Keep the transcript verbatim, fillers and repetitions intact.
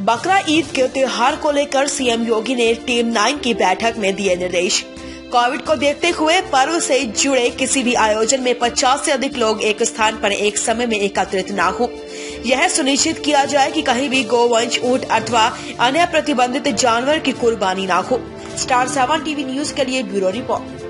बकरा ईद के त्योहार को लेकर सीएम योगी ने टीम नाइन की बैठक में दिए निर्देश। कोविड को देखते हुए पर्व से जुड़े किसी भी आयोजन में पचास से अधिक लोग एक स्थान पर एक समय में एकत्रित न हो। यह सुनिश्चित किया जाए कि कहीं भी गोवंश, ऊंट अथवा अन्य प्रतिबंधित जानवर की कुर्बानी न हो। स्टार सेवन टीवी न्यूज के लिए ब्यूरो रिपोर्ट।